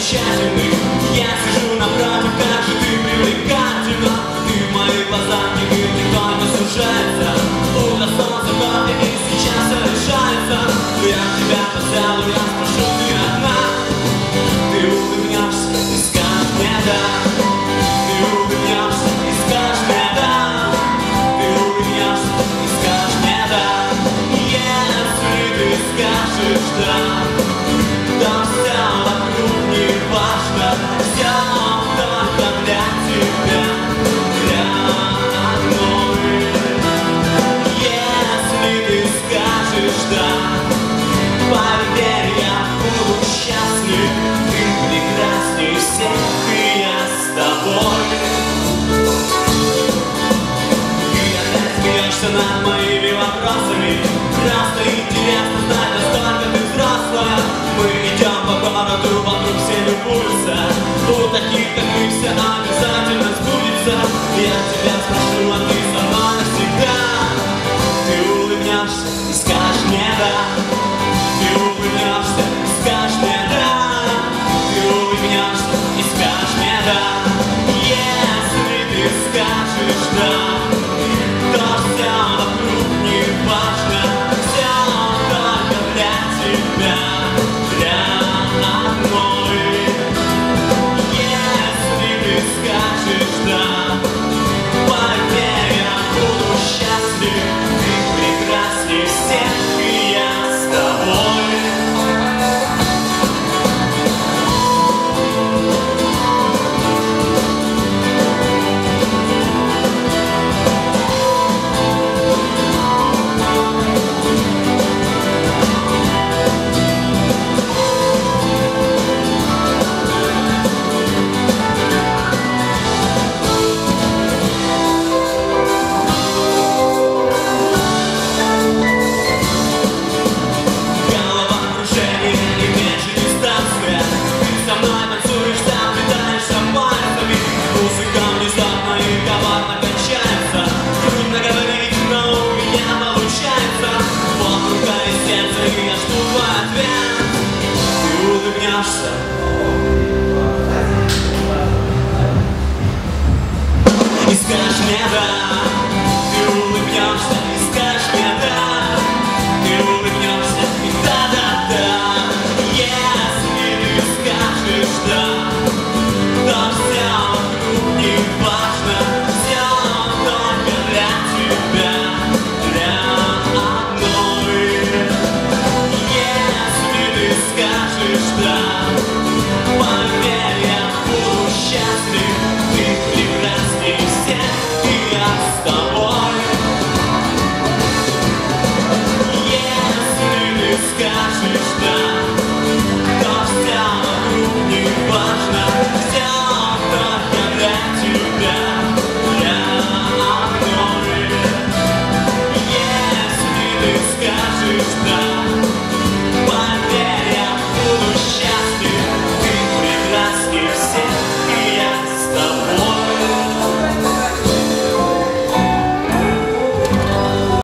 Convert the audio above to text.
замечательный. Я сижу напротив, как же ты привлекательна. Ты в моих глазах, не мир, не только сужается. Утро, солнце, кофе, и сейчас все решается. Я тебя поцелую, я спрошу, ты одна. Ты улыбнешься и скажешь мне да. Ты улыбнешься и скажешь мне да. Ты улыбнешься и скажешь мне да. Если ты скажешь да, то все вокруг не важно. Все только для тебя, родной. Если ты скажешь да, поверь, я буду счастлив. Ты прекрасней всех, и я с тобой. Ты опять смеешься над моими вопросами. Просто интересно знать, насколько ты взрослая. Мы идем по городу, вокруг все любуются. У таких, как мы, все обязательно сбудется. Я тебя спрошу,